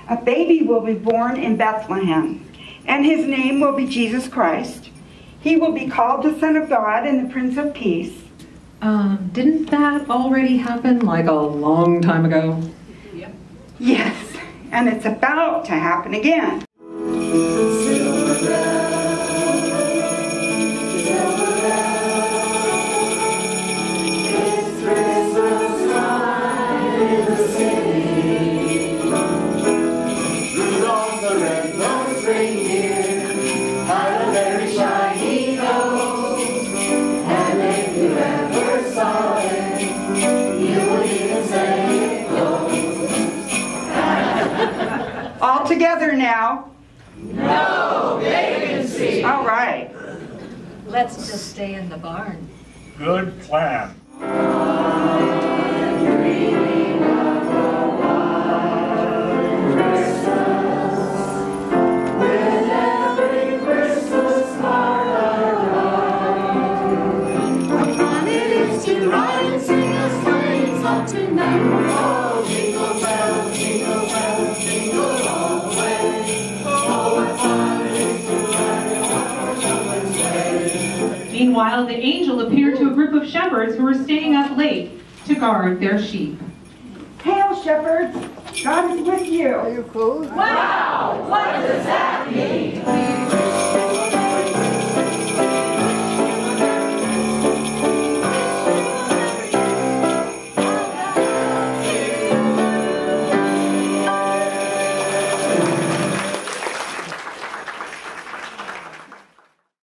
A baby will be born in Bethlehem, and his name will be Jesus Christ. He will be called the Son of God and the Prince of Peace. Didn't that already happen like a long time ago? Yep. Yes, and it's about to happen again. All together now. No vacancy. All right. Let's just stay in the barn. Good plan. Meanwhile, the angel appeared to a group of shepherds who were staying up late to guard their sheep. Hail, shepherds! God is with you. Wow! What does that mean?